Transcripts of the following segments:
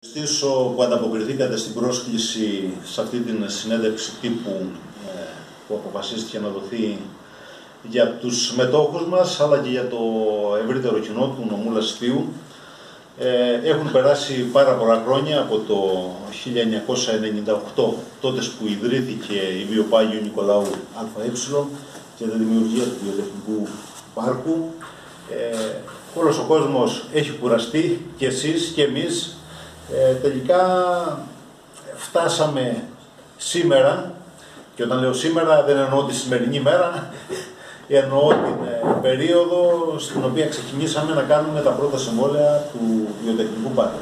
Ευχαριστήσω που ανταποκριθήκατε στην πρόσκληση σε αυτή την συνέντευξη τύπου που αποφασίστηκε να δοθεί για τους μετόχους μας αλλά και για το ευρύτερο κοινό του νομού Λασιθίου. Έχουν περάσει πάρα πολλά χρόνια από το 1998, τότε που ιδρύθηκε η ΒΙΟΠ Άγιου Νικολάου ΑΕ και τη δημιουργία του Βιοτεχνικού Πάρκου. Όλος ο κόσμος έχει κουραστεί, και εσείς και εμείς. Τελικά φτάσαμε σήμερα, και όταν λέω σήμερα δεν εννοώ τη σημερινή μέρα, εννοώ την περίοδο στην οποία ξεκινήσαμε να κάνουμε τα πρώτα συμβόλαια του Βιοτεχνικού Πάρκου.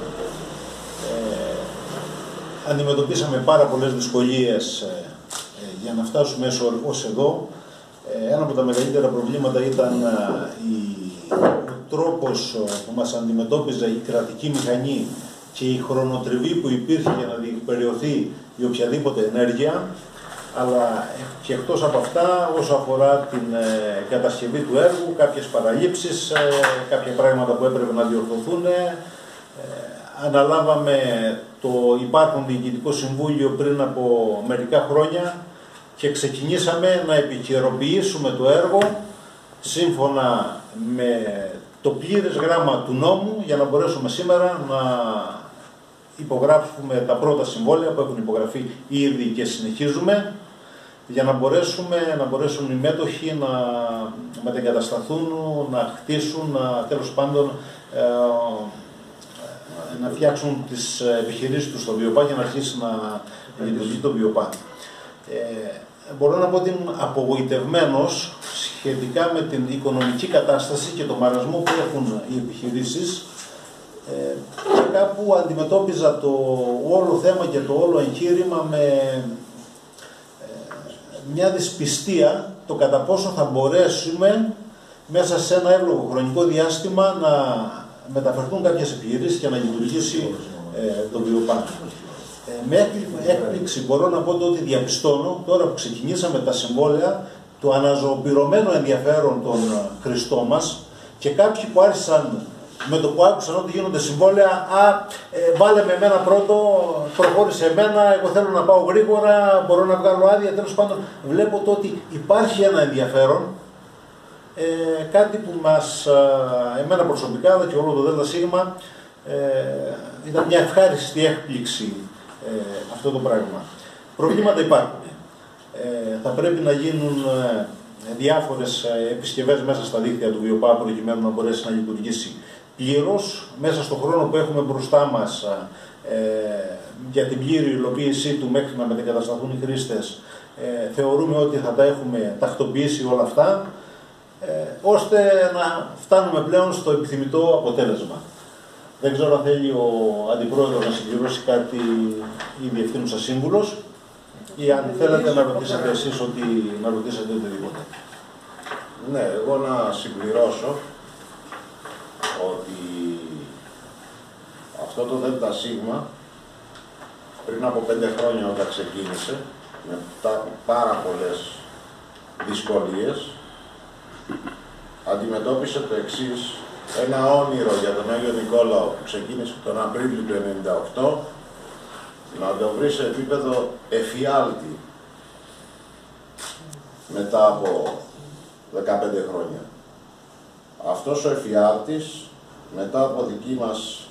Αντιμετωπίσαμε πάρα πολλές δυσκολίες για να φτάσουμε ως εδώ. Ένα από τα μεγαλύτερα προβλήματα ήταν ο τρόπος που μας αντιμετώπιζε η κρατική μηχανή και η χρονοτριβή που υπήρχε για να διεκπεραιωθεί η οποιαδήποτε ενέργεια, αλλά και εκτός από αυτά, όσο αφορά την κατασκευή του έργου, κάποιες παραλήψεις, κάποια πράγματα που έπρεπε να διορθωθούν. Αναλάβαμε το υπάρχον Διοικητικό Συμβούλιο πριν από μερικά χρόνια και ξεκινήσαμε να επικαιροποιήσουμε το έργο σύμφωνα με το πλήρες γράμμα του νόμου, για να μπορέσουμε σήμερα να υπογράψουμε τα πρώτα συμβόλαια που έχουν υπογραφεί ήδη και συνεχίζουμε, για να μπορέσουν οι μέτοχοι να μετεγκατασταθούν, να χτίσουν, τέλος πάντων να φτιάξουν τις επιχειρήσεις τους στο ΒΙΟΠΑ για να αρχίσει να λειτουργεί το ΒΙΟΠΑ. Μπορώ να πω ότι είμαι απογοητευμένος σχετικά με την οικονομική κατάσταση και το μαρασμό που έχουν οι επιχειρήσεις, και κάπου αντιμετώπιζα το όλο θέμα και το όλο εγχείρημα με μια δυσπιστία το κατά πόσο θα μπορέσουμε μέσα σε ένα εύλογο χρονικό διάστημα να μεταφερθούν κάποιες επιχειρήσεις και να λειτουργήσει το ΒΙΟΠΑ. Με έκπληξη μπορώ να πω ότι διαπιστώνω τώρα που ξεκινήσαμε τα συμβόλαια το αναζωοποιημένο ενδιαφέρον των χρηστών μας, και κάποιοι που άρχισαν με το που άκουσαν ότι γίνονται συμβόλαια, βάλε με εμένα πρώτο, προχώρησε εμένα, εγώ θέλω να πάω γρήγορα, μπορώ να βγάλω άδεια. Τέλος πάντων, βλέπω το ότι υπάρχει ένα ενδιαφέρον, κάτι που εμένα προσωπικά, αλλά και όλο το ΔΣ, ήταν μια ευχάριστη έκπληξη αυτό το πράγμα. Προβλήματα υπάρχουν. Θα πρέπει να γίνουν διάφορες επισκευές μέσα στα δίκτυα του ΒΙΟΠΑ προκειμένου να μπορέσει να λειτουργήσει πλήρως. Μέσα στον χρόνο που έχουμε μπροστά μας για την πλήρη υλοποίησή του μέχρι να μετεγκατασταθούν οι χρήστες, θεωρούμε ότι θα τα έχουμε τακτοποιήσει όλα αυτά, ώστε να φτάνουμε πλέον στο επιθυμητό αποτέλεσμα. Δεν ξέρω αν θέλει ο Αντιπρόεδρος να συμπληρώσει κάτι, η Διευθύνουσα Σύμβουλος, ή αν θέλετε να ρωτήσετε εσείς να ρωτήσετε οτιδήποτε. Ναι, εγώ να συμπληρώσω ότι αυτό το ΔΣ πριν από 5 χρόνια όταν ξεκίνησε, με πάρα πολλές δυσκολίες, αντιμετώπισε το εξής: ένα όνειρο για τον Άγιο Νικόλαο που ξεκίνησε τον Απρίλιο του 1998, να το βρει σε επίπεδο εφιάλτη μετά από 15 χρόνια. Αυτός ο εφιάλτης, μετά από δική μας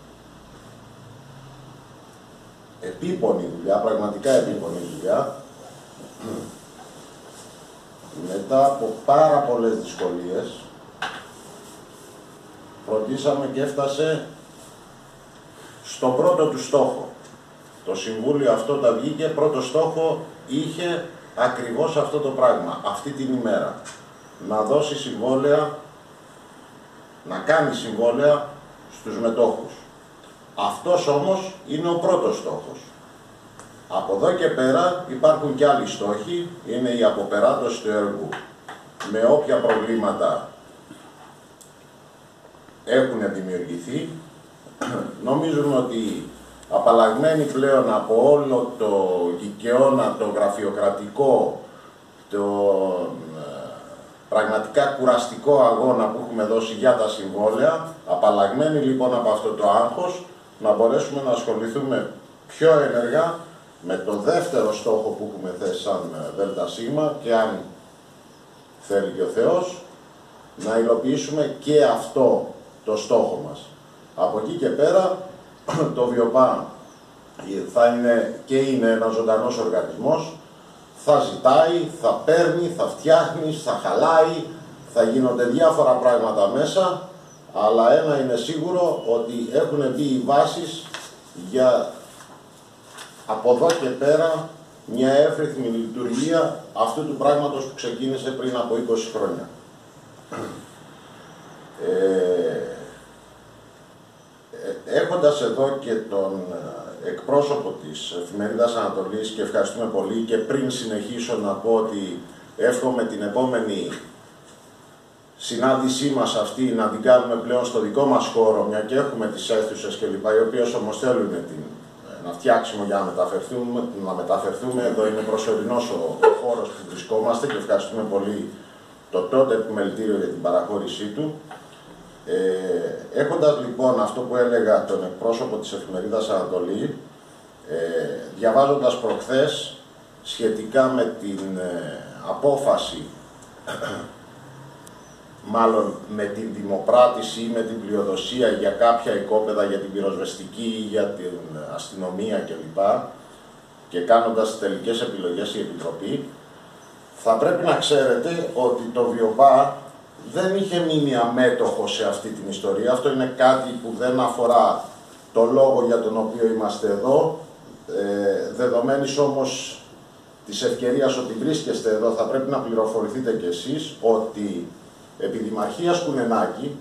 επίπονη δουλειά, πραγματικά επίπονη δουλειά, μετά από πάρα πολλές δυσκολίες, φροντίσαμε και έφτασε στον πρώτο του στόχο. Το Συμβούλιο αυτό τα βγήκε, πρώτο στόχο είχε ακριβώς αυτό το πράγμα, αυτή την ημέρα. Να δώσει συμβόλαια, να κάνει συμβόλαια στους μετόχους. Αυτός όμως είναι ο πρώτος στόχος. Από εδώ και πέρα υπάρχουν και άλλοι στόχοι, είναι η αποπεράτωση του έργου με όποια προβλήματα έχουν δημιουργηθεί. Νομίζουμε ότι απαλλαγμένοι πλέον από όλο το κικαιώνα, το γραφειοκρατικό, το πραγματικά κουραστικό αγώνα που έχουμε δώσει για τα συμβόλαια, απαλλαγμένοι λοιπόν από αυτό το άγχος, να μπορέσουμε να ασχοληθούμε πιο ενεργά με το δεύτερο στόχο που έχουμε θέσει σαν ΔΣ και αν θέλει και ο Θεός, να υλοποιήσουμε και αυτό το στόχο μας. Από εκεί και πέρα, το ΒΙΟΠΑ θα είναι και είναι ένας ζωντανός οργανισμός, θα ζητάει, θα παίρνει, θα φτιάχνει, θα χαλάει, θα γίνονται διάφορα πράγματα μέσα, αλλά ένα είναι σίγουρο, ότι έχουν μπει οι βάσεις για από εδώ και πέρα μια εύρυθμη λειτουργία αυτού του πράγματος που ξεκίνησε πριν από 20 χρόνια. Έχοντας εδώ και τον εκπρόσωπο της Εφημερίδας Ανατολής και ευχαριστούμε πολύ, και πριν συνεχίσω να πω ότι εύχομαι την επόμενη συνάντησή μας αυτή να την κάνουμε πλέον στο δικό μας χώρο, μια και έχουμε τις αίθουσες κλπ, οι οποίες όμως θέλουν να φτιάξουμε για να μεταφερθούμε. Εδώ είναι προσωρινός ο χώρος που βρισκόμαστε και ευχαριστούμε πολύ το τότε επιμελητήριο για την παραχώρησή του. Έχοντας λοιπόν αυτό που έλεγα τον εκπρόσωπο της Εφημερίδας Ανατολή, διαβάζοντας προχθές σχετικά με την απόφαση, μάλλον με την δημοπράτηση ή με την πλειοδοσία για κάποια οικόπεδα, για την πυροσβεστική, για την αστυνομία κλπ. Και κάνοντας τελικές επιλογές η Επιτροπή, θα πρέπει να ξέρετε ότι το ΒΙΟΠΑ δεν είχε μείνει αμέτωχο σε αυτή την ιστορία. Αυτό είναι κάτι που δεν αφορά το λόγο για τον οποίο είμαστε εδώ. Δεδομένης όμως της ευκαιρίας ότι βρίσκεστε εδώ, θα πρέπει να πληροφορηθείτε κι εσείς ότι επί Δημαρχίας Κουνενάκη,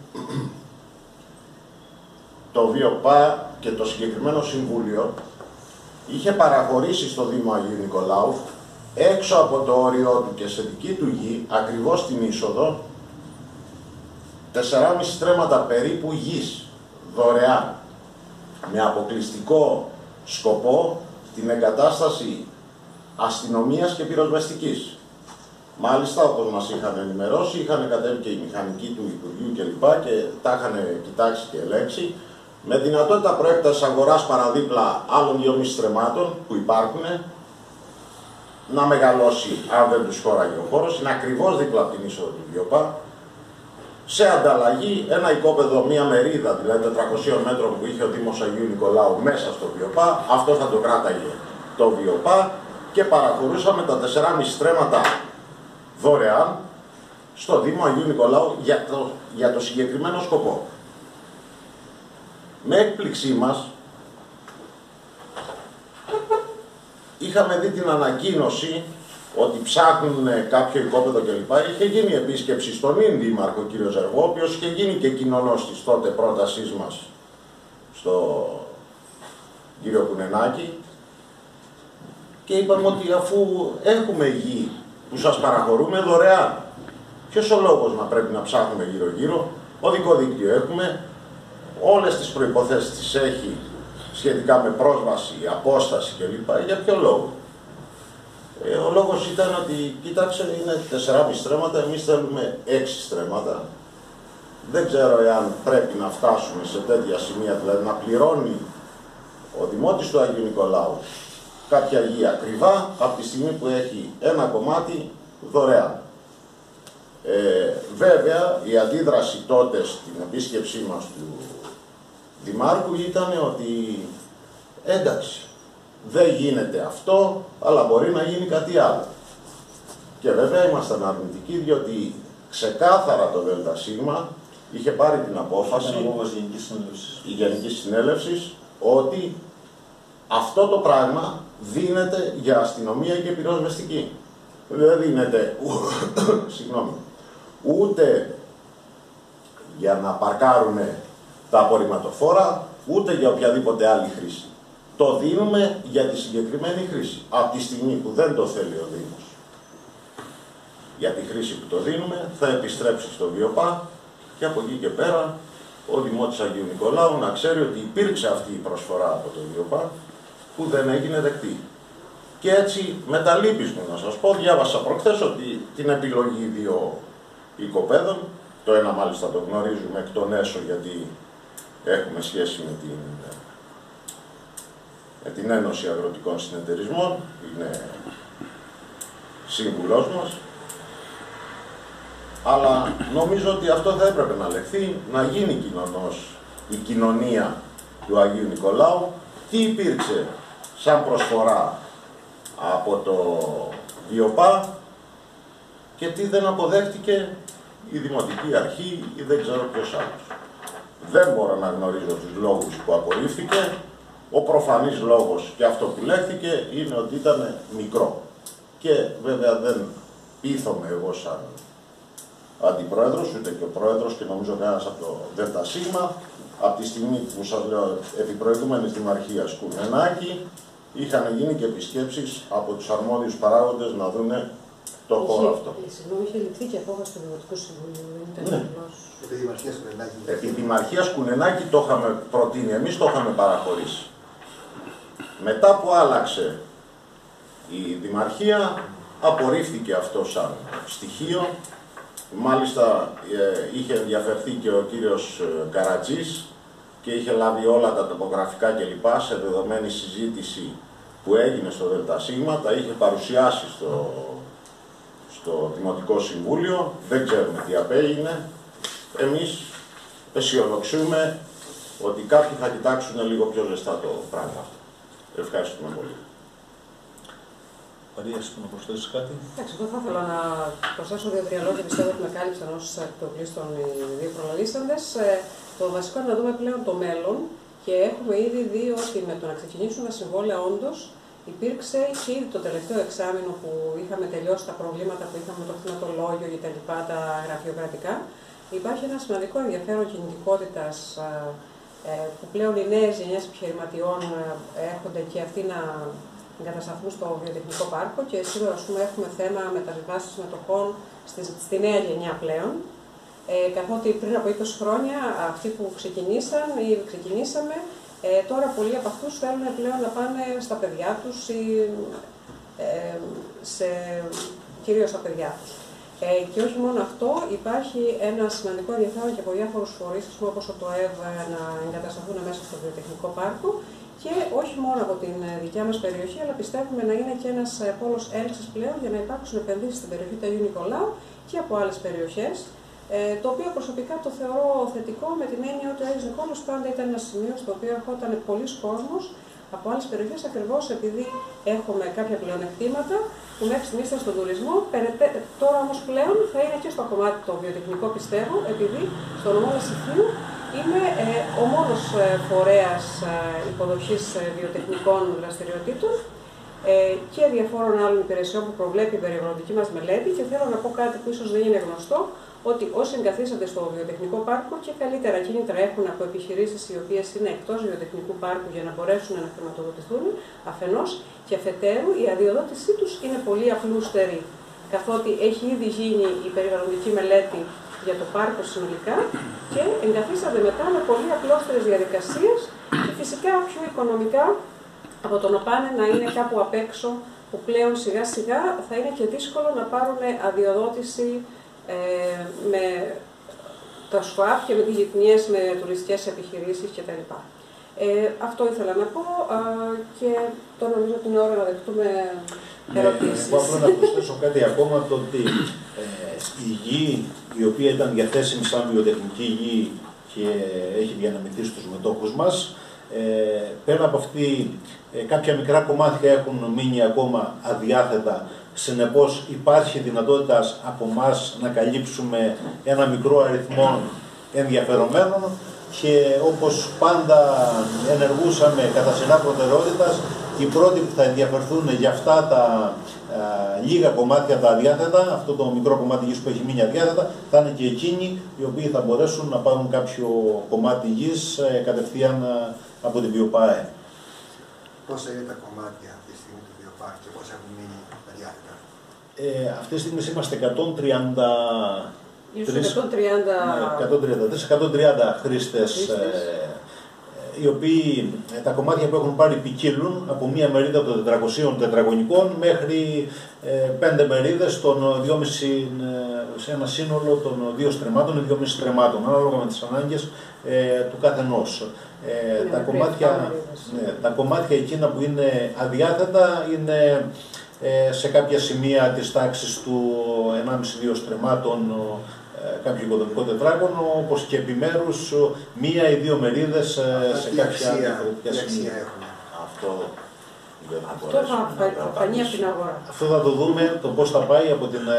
το ΒΙΟΠΑ και το συγκεκριμένο Συμβούλιο είχε παραχωρήσει στο Δήμο Αγίου Νικολάου, έξω από το όριό του και σε δική του γη, ακριβώς στην είσοδο, 4,5 στρέμματα περίπου γης, δωρεάν, με αποκλειστικό σκοπό την εγκατάσταση αστυνομίας και πυροσβεστικής. Μάλιστα, όπως μας είχαν ενημερώσει, είχαν κατέβει και οι μηχανικοί του Υπουργείου κλπ. Και τα είχαν κοιτάξει και ελέγξει, με δυνατότητα προέκτασης αγοράς παραδίπλα άλλων 2,5 στρεμμάτων που υπάρχουν, να μεγαλώσει, αν δεν τους χώραγε ο χώρος, είναι ακριβώς δίπλα από την είσοδο του ΒΙΟΠΑ, σε ανταλλαγή ένα οικόπεδο, μία μερίδα, δηλαδή 400 μέτρων που είχε ο Δήμος Αγίου Νικολάου μέσα στο ΒΙΟΠΑ, αυτό θα το κράταγε το ΒΙΟΠΑ και παραχωρούσαμε τα 4,5 στρέμματα δωρεάν στο Δήμο Αγίου Νικολάου για το συγκεκριμένο σκοπό. Με έκπληξή μας, είχαμε δει την ανακοίνωση ότι ψάχνουν κάποιο οικόπεδο κλπ. Είχε γίνει επίσκεψη στον Δήμαρχο κ. Ζεργό, ο οποίος είχε γίνει και κοινωνός της τότε πρότασής μας στο κύριο Κουνενάκη, και είπαμε ότι αφού έχουμε γη που σας παραχωρούμε δωρεάν, ποιος ο λόγος να πρέπει να ψάχνουμε γύρω-γύρω? Οδικό δίκτυο έχουμε, όλες τις προϋποθέσεις τις έχει σχετικά με πρόσβαση, απόσταση κλπ. Για ποιο λόγο? Ο λόγος ήταν ότι, κοίταξε, είναι 4,5 στρέμματα, εμείς θέλουμε 6 στρέμματα. Δεν ξέρω εάν πρέπει να φτάσουμε σε τέτοια σημεία, δηλαδή να πληρώνει ο Δημότης του Αγίου Νικολάου κάποια γη ακριβά, από τη στιγμή που έχει ένα κομμάτι δωρεάν. Βέβαια, η αντίδραση τότε στην επίσκεψή μας του Δημάρχου ήταν ότι εντάξει, δεν γίνεται αυτό, αλλά μπορεί να γίνει κάτι άλλο. Και βέβαια ήμασταν αρνητικοί, διότι ξεκάθαρα το ΔΣ είχε πάρει την απόφαση, η Γενική Συνέλευση, ότι αυτό το πράγμα δίνεται για αστυνομία και πυροσβεστική. Δεν δίνεται ούτε για να παρκάρουν τα απορριμματοφόρα, ούτε για οποιαδήποτε άλλη χρήση. Το δίνουμε για τη συγκεκριμένη χρήση, από τη στιγμή που δεν το θέλει ο Δήμος. Για τη χρήση που το δίνουμε θα επιστρέψει στο ΒΙΟΠΑ και από εκεί και πέρα ο Δημότης Αγίου Νικολάου να ξέρει ότι υπήρξε αυτή η προσφορά από το ΒΙΟΠΑ που δεν έγινε δεκτή. Και έτσι με τα λύπης μου να σας πω, διάβασα προχθές ότι την επιλογή 2 οικοπαίδων, το ένα μάλιστα το γνωρίζουμε εκ των έσω γιατί έχουμε σχέση με την με την Ένωση Αγροτικών Συνεταιρισμών, είναι σύμβουλός μας. Αλλά νομίζω ότι αυτό θα έπρεπε να λεχθεί, να γίνει η κοινωνία του Αγίου Νικολάου. Τι υπήρξε σαν προσφορά από το ΒΙΟΠΑ και τι δεν αποδέχτηκε η Δημοτική Αρχή ή δεν ξέρω ποιος άλλος. Δεν μπορώ να γνωρίζω τους λόγους που απορρίφθηκε. Ο προφανής λόγος και αυτό που λέχθηκε είναι ότι ήταν μικρό. Και βέβαια δεν πείθομαι εγώ σαν αντιπρόεδρος, ούτε και ο πρόεδρος και νομίζω κανένας από το ΔΣ, από τη στιγμή που σας λέω επί προηγούμενης δημαρχίας Κουνενάκη, είχαν γίνει και επισκέψεις από τους αρμόδιους παράγοντες να δούνε το χώρο αυτό. Συγγνώμη, είχε ληφθεί και απόφαση του Δημοτικού Συμβουλίου. Επί δημαρχίας Κουνενάκη το είχαμε προτείνει, εμείς το είχαμε παραχωρήσει. Μετά που άλλαξε η δημαρχία, απορρίφθηκε αυτό σαν στοιχείο. Μάλιστα είχε ενδιαφερθεί και ο κύριος Καρατζής και είχε λάβει όλα τα τοπογραφικά κλπ. Σε δεδομένη συζήτηση που έγινε στο ΔΣ, τα είχε παρουσιάσει στο Δημοτικό Συμβούλιο. Δεν ξέρουμε τι απέγινε. Εμείς αισιοδοξούμε ότι κάποιοι θα κοιτάξουν λίγο πιο ζεστά το πράγμα αυτό. Ευχαριστούμε πολύ. Μαρία, να προσθέσεις κάτι? Εντάξει, εγώ θα ήθελα να προσθέσω 2-3 λόγια, πιστεύω ότι με κάλυψαν όσους εκτοπλίστων οι δύο προλαλήσαντες. Το βασικό είναι να δούμε πλέον το μέλλον και έχουμε ήδη δει ότι με το να ξεκινήσουν τα συμβόλαια όντως υπήρξε και ήδη το τελευταίο εξάμηνο που είχαμε τελειώσει τα προβλήματα που είχαμε με το κτηματολόγιο και τα γραφειοκρατικά. Υπάρχει ένα σημαντικό ενδιαφέρον κινητικότητας που πλέον οι νέες γενιές επιχειρηματιών έρχονται και αυτοί να εγκατασταθούν στο βιοτεχνικό πάρκο και σήμερα έχουμε θέμα μεταβιβάσεις μετοχών στη νέα γενιά πλέον. Καθότι πριν από 20 χρόνια αυτοί που ξεκινήσαν ή ξεκινήσαμε, τώρα πολλοί από αυτούς θέλουν πλέον να πάνε στα παιδιά τους ή κυρίως στα παιδιά τους. Και όχι μόνο αυτό, υπάρχει ένα σημαντικό ενδιαφέρον και από διάφορους φορείς, όπως το ΤΟΕΒ, να εγκατασταθούν μέσα στο βιοτεχνικό πάρκο και όχι μόνο από την δικιά μας περιοχή, αλλά πιστεύουμε να είναι και ένας πόλος έλξης πλέον για να υπάρξουν επενδύσεις στην περιοχή του Αγίου Νικολάου και από άλλες περιοχές. Το οποίο προσωπικά το θεωρώ θετικό με την έννοια ότι ο Άγιος Νικόλαος πάντα ήταν ένα σημείο στο οποίο ερχόταν πολλοί κόσμος από άλλες περιοχές, ακριβώς επειδή έχουμε κάποια πλεονεκτήματα που μέχρι στιγμής ήταν στον τουρισμό. Τώρα όμως πλέον θα είναι και στο κομμάτι το βιοτεχνικό, πιστεύω, επειδή στο νομό Λασιθίου είναι ο μόνος φορέας υποδοχής βιοτεχνικών δραστηριοτήτων και διαφόρων άλλων υπηρεσιών που προβλέπει η περιβαλλοντική μας μελέτη. Και θέλω να πω κάτι που ίσως δεν είναι γνωστό, ότι όσοι εγκαθίσανται στο βιοτεχνικό πάρκο και καλύτερα κίνητρα έχουν από επιχειρήσεις οι οποίες είναι εκτός βιοτεχνικού πάρκου για να μπορέσουν να χρηματοδοτηθούν αφενός, και αφετέρου η αδειοδότησή τους είναι πολύ απλούστερη, καθότι έχει ήδη γίνει η περιβαλλοντική μελέτη για το πάρκο συνολικά και εγκαθίσανται μετά με πολύ απλώστερες διαδικασίες και φυσικά πιο οικονομικά από το να πάνε να είναι κάπου απ' έξω, που πλέον σιγά σιγά θα είναι και δύσκολο να πάρουν αδειοδότηση με τα ΣΚΟΑΠ και με τις γειτονιές με τουριστικές επιχειρήσεις κτλ. Αυτό ήθελα να πω και τώρα νομίζω ότι είναι ώρα να δεχτούμε ερωτήσεις. Εγώ απλά να προσθέσω κάτι ακόμα, το ότι η γη η οποία ήταν διαθέσιμη σαν βιοτεχνική γη και έχει διανεμηθεί στους μετόχους μας, πέρα από αυτή κάποια μικρά κομμάτια έχουν μείνει ακόμα αδιάθετα. Συνεπώς υπάρχει δυνατότητα από εμάς να καλύψουμε ένα μικρό αριθμό ενδιαφερομένων και όπως πάντα ενεργούσαμε κατά σειρά προτεραιότητας, οι πρώτοι που θα ενδιαφερθούν για αυτά τα λίγα κομμάτια τα αδιάθετα, αυτό το μικρό κομμάτι γης που έχει μείνει αδιάθετα, θα είναι και εκείνοι οι οποίοι θα μπορέσουν να πάρουν κάποιο κομμάτι γης κατευθείαν από την ΒΙΟΠΑΕ. Πόσα είναι τα κομμάτια αυτή τη στιγμή του ΒΙΟΠΑΕ και πόσα έχουν μείνει αδιάθετα? Αυτή τη στιγμή είμαστε 133 χρήστες, οι οποίοι τα κομμάτια που έχουν πάρει ποικίλουν από μία μερίδα των 400 τετραγωνικών μέχρι 5 μερίδες των 2,5, σε ένα σύνολο των 2 στρεμμάτων ή 2,5 στρεμμάτων, ανάλογα με τις ανάγκες του καθενός. Τα κομμάτια εκείνα που είναι αδιάθετα είναι σε κάποια σημεία της τάξης του 1,5-2 στρεμμάτων κάποιο οικοδομικό τετράγωνο, όπως και επιμέρους 1 ή 2 μερίδες σε κάποια διαφορετικά σημεία. Αυτό θα φανεί από την αγορά. Αυτό θα το δούμε, το πώς θα πάει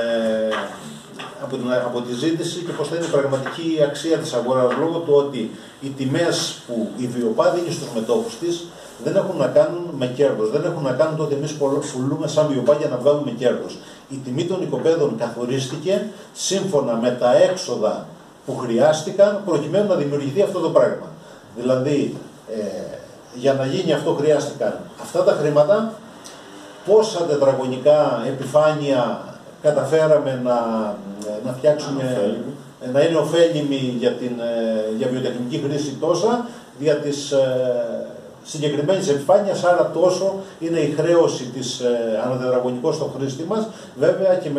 από τη ζήτηση και πώς θα είναι η πραγματική αξία της αγοράς, λόγω του ότι οι τιμές που η Βιοπά δίνει στους μετόχους της δεν έχουν να κάνουν με κέρδος, δεν έχουν να κάνουν το ότι εμείς πουλούμε σαν Βιοπά για να βγάλουμε κέρδος. Η τιμή των οικοπαίδων καθορίστηκε σύμφωνα με τα έξοδα που χρειάστηκαν προκειμένου να δημιουργηθεί αυτό το πράγμα. Δηλαδή, για να γίνει αυτό χρειάστηκαν αυτά τα χρήματα, πόσα τετραγωνικά επιφάνεια καταφέραμε να φτιάξουμε, να είναι ωφέλιμη για βιοτεχνική χρήση τόσα, για τις συγκεκριμένης επιφάνειας, άρα τόσο είναι η χρέωση της ανατετραγωνικός στο χρήστη μας, βέβαια και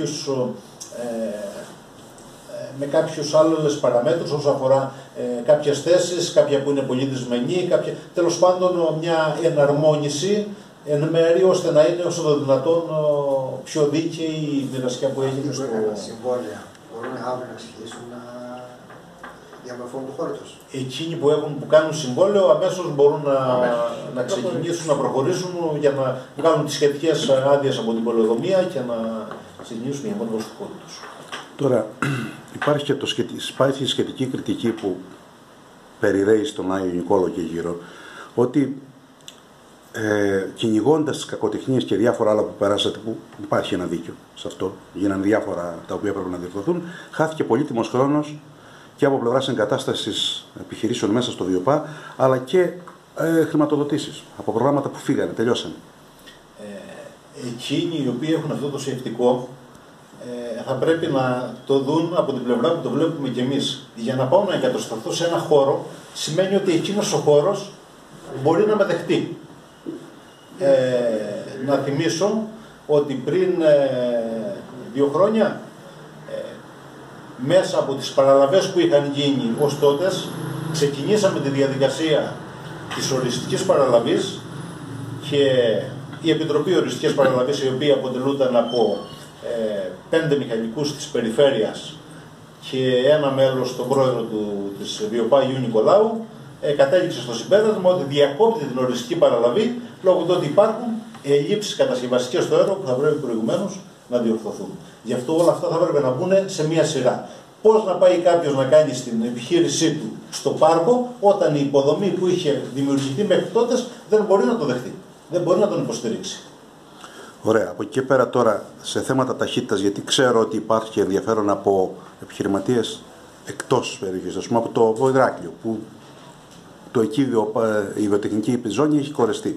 με κάποιους άλλες παραμέτρους όσον αφορά κάποιες θέσεις, κάποια που είναι πολύ δυσμενή, τέλος πάντων μια εναρμόνιση εν μέρει, ώστε να είναι όσο το δυνατόν πιο δίκαιη η μοιρασιά που έγινε στο... Συμβόλαια μπορούν αύριο να αρχίσουν να διαμορφώνουν το χώρο τους. Εκείνοι που κάνουν συμβόλαιο αμέσως μπορούν να ξεκινήσουν, να προχωρήσουν για να κάνουν τις σχετικές άδειες από την πολεοδομία και να ξεκινήσουν για μόνο στο χώρο τους. Τώρα, υπάρχει σχετική κριτική που περιραίει στον Άγιο Νικόλαο και γύρω, ότι κυνηγώντας τις κακοτεχνίες και διάφορα άλλα που περάσατε, που υπάρχει ένα δίκιο σε αυτό, γίνανε διάφορα τα οποία πρέπει να διορθωθούν, χάθηκε πολύτιμος χρόνος και από πλευράς εγκατάστασης επιχειρήσεων μέσα στο Βιοπά, αλλά και χρηματοδοτήσεις από προγράμματα που φύγανε, τελειώσανε. Εκείνοι οι οποίοι έχουν αυτό το σκεπτικό θα πρέπει να το δουν από την πλευρά που το βλέπουμε κι εμείς. Για να πάω να εγκατασταθώ σε ένα χώρο, σημαίνει ότι εκείνος ο χώρος μπορεί να με δεχτεί. Να θυμίσω ότι πριν 2 χρόνια, μέσα από τις παραλαβές που είχαν γίνει ως τότες, ξεκινήσαμε τη διαδικασία της οριστικής παραλαβής και η Επιτροπή Οριστικής Παραλαβής, η οποία αποτελούταν από 5 μηχανικούς της περιφέρειας και ένα μέλος, τον πρόεδρο της Βιοπά Αγίου Νικολάου, κατέληξε στο συμπέρασμα ότι διακόπτει την οριστική παραλαβή λόγω του ότι υπάρχουν ελλείψεις κατασκευαστικές στο έργο που θα πρέπει προηγουμένως να διορθωθούν. Γι' αυτό όλα αυτά θα έπρεπε να μπουν σε μία σειρά. Πώς να πάει κάποιος να κάνει στην επιχείρησή του στο πάρκο, όταν η υποδομή που είχε δημιουργηθεί μέχρι τότε δεν μπορεί να το δεχτεί, δεν μπορεί να τον υποστηρίξει. Ωραία. Από εκεί και πέρα τώρα σε θέματα ταχύτητας, γιατί ξέρω ότι υπάρχει ενδιαφέρον από επιχειρηματίες εκτός της περιοχής, ας πούμε από το Ηράκλειο, που το εκεί η βιοτεχνική ζώνη έχει κορεστεί.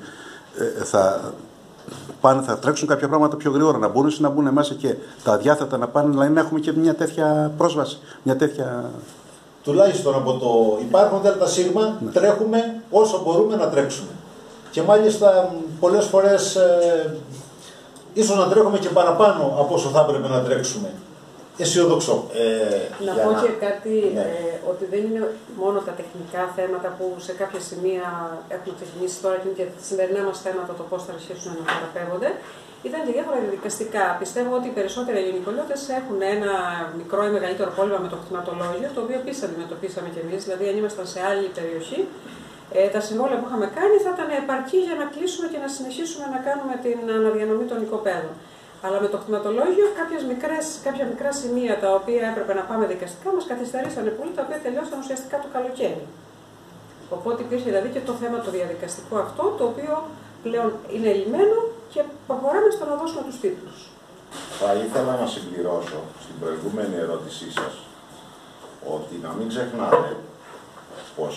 Θα τρέξουν κάποια πράγματα πιο γρήγορα, να μπουν μέσα και τα αδιάθετα να πάνε, δηλαδή να έχουμε και μια τέτοια πρόσβαση, μια τέτοια... Τουλάχιστον από το υπάρχον ΔΣ τρέχουμε όσο μπορούμε να τρέξουμε. Και μάλιστα πολλές φορές ίσως να τρέχουμε και παραπάνω από όσο θα έπρεπε να τρέξουμε. Αισιοδοξώ. Να πω και κάτι, ότι δεν είναι μόνο τα τεχνικά θέματα που σε κάποια σημεία έχουν ξεκινήσει τώρα και είναι και τα σημερινά μας θέματα, το πώς θα αρχίσουν να θεραπεύονται. Ήταν και διάφορα διαδικαστικά. Πιστεύω ότι οι περισσότεροι ελληνικολιώτες έχουν ένα μικρό ή μεγαλύτερο πρόβλημα με το κτηματολόγιο, το οποίο επίσης αντιμετωπίσαμε κι εμείς. Δηλαδή, αν ήμασταν σε άλλη περιοχή, τα συμβόλαια που είχαμε κάνει θα ήταν επαρκή για να κλείσουμε και να συνεχίσουμε να κάνουμε την αναδιανομή των οικοπαίδων. Αλλά με το κτηματολόγιο, κάποια μικρά σημεία τα οποία έπρεπε να πάμε δικαστικά μας καθυστερήσανε πολύ, τα οποία τελειώσαν ουσιαστικά το καλοκαίρι. Οπότε υπήρχε δηλαδή και το θέμα το διαδικαστικό αυτό, το οποίο πλέον είναι λυμμένο και προχωράμε στο να δώσουμε τους τίτλους. Θα ήθελα να συμπληρώσω στην προηγούμενη ερώτησή σας ότι να μην ξεχνάτε πως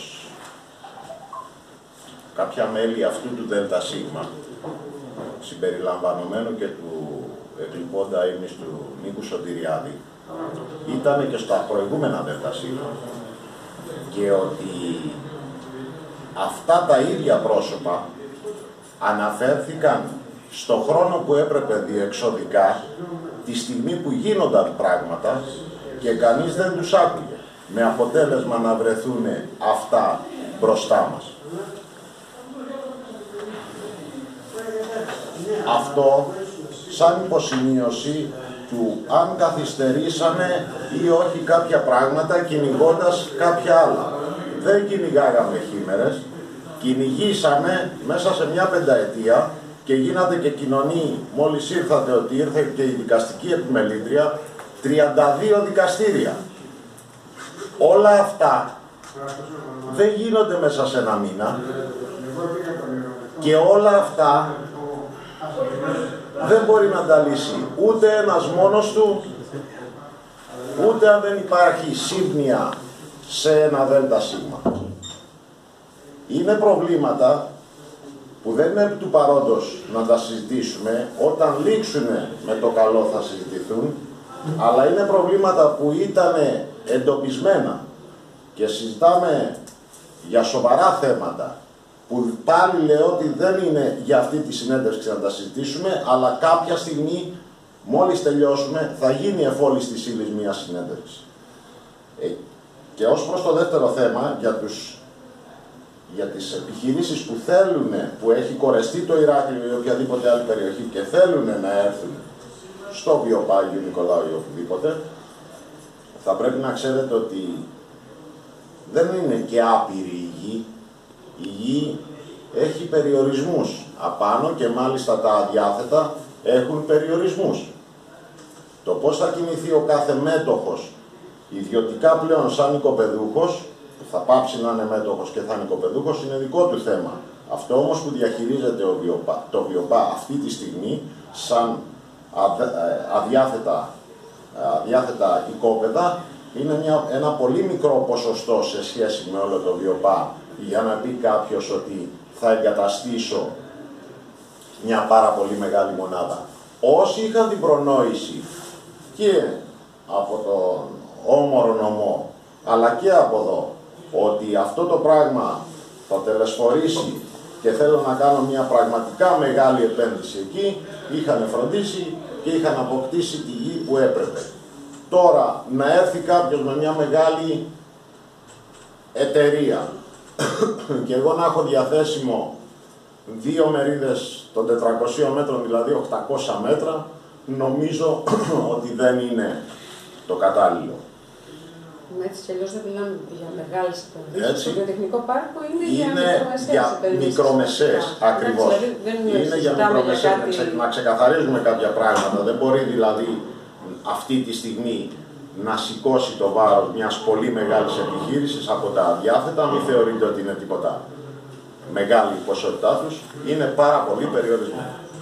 κάποια μέλη αυτού του ΔΣ, συμπεριλαμβανομένου και του εκλειπώντα ύμνης του Νίκου Σωτηριάδη, ήταν και στα προηγούμενα ΔΣ και ότι αυτά τα ίδια πρόσωπα αναφέρθηκαν στο χρόνο που έπρεπε διεξοδικά, τη στιγμή που γίνονταν πράγματα και κανείς δεν τους άκουγε. με αποτέλεσμα να βρεθούν αυτά μπροστά μας. Αυτό σαν υποσημείωση του αν καθυστερήσανε ή όχι κάποια πράγματα κυνηγώντας κάποια άλλα. Δεν κυνηγάγαμε χήμερες, κυνηγήσαμε μέσα σε μια πενταετία και γίνατε και κοινωνοί μόλις ήρθατε ότι ήρθε και η δικαστική επιμελήτρια, 32 δικαστήρια. Όλα αυτά δεν γίνονται μέσα σε ένα μήνα και όλα αυτά δεν μπορεί να τα λύσει ούτε ένας μόνος του, ούτε αν δεν υπάρχει σύμπνοια σε ένα ΔΣ. Είναι προβλήματα που δεν είναι επί του παρόντος να τα συζητήσουμε, όταν λήξουν με το καλό θα συζητηθούν, αλλά είναι προβλήματα που ήταν εντοπισμένα και συζητάμε για σοβαρά θέματα, που πάλι λέω ότι δεν είναι για αυτή τη συνέντευξη να τα συζητήσουμε, αλλά κάποια στιγμή, μόλις τελειώσουμε, θα γίνει εφόλης της ύλης μια συνέντευξη. Και ως προς το δεύτερο θέμα, για τις επιχειρήσεις που θέλουν, που έχει κορεστεί το Ηράκλειο ή οποιαδήποτε άλλη περιοχή και θέλουν να έρθουν στο Βιοπά, Αγίου Νικολάου ή οπουδήποτε, θα πρέπει να ξέρετε ότι δεν είναι και άπειρη η γη. Η γη έχει περιορισμούς απάνω και μάλιστα τα αδιάθετα έχουν περιορισμούς. Το πώς θα κινηθεί ο κάθε μέτοχος, ιδιωτικά πλέον σαν οικοπεδούχος, που θα πάψει να είναι μέτοχος και θα είναι οικοπεδούχος, είναι δικό του θέμα. Αυτό όμως που διαχειρίζεται το Βιοπά αυτή τη στιγμή, σαν αδιάθετα οικόπεδα, είναι ένα πολύ μικρό ποσοστό σε σχέση με όλο το Βιοπά, για να πει κάποιος ότι θα εγκαταστήσω μια πάρα πολύ μεγάλη μονάδα. Όσοι είχαν την προνόηση και από τον όμορο νομό, αλλά και από εδώ, ότι αυτό το πράγμα θα τελεσφορήσει και θέλω να κάνω μια πραγματικά μεγάλη επένδυση εκεί, είχαν φροντίσει και είχαν αποκτήσει τη γη που έπρεπε. Τώρα να έρθει κάποιος με μια μεγάλη εταιρεία και εγώ να έχω διαθέσιμο 2 μερίδες των 400 μέτρων, δηλαδή 800 μέτρα, νομίζω ότι δεν είναι το κατάλληλο. Έτσι κι αλλιώς δεν μιλάμε για μεγάλες επενδύσεις. Το βιοτεχνικό πάρκο είναι για μικρομεσαίες ακριβώς. Δηλαδή, είναι για μικρομεσαίες. Να ξεκαθαρίζουμε κάποια πράγματα. Δεν μπορεί δηλαδή αυτή τη στιγμή να σηκώσει το βάρος μιας πολύ μεγάλης επιχείρησης από τα αδιάθετα. Μην θεωρείτε ότι είναι τίποτα μεγάλη η ποσότητά τους. Είναι πάρα πολύ περιορισμένη.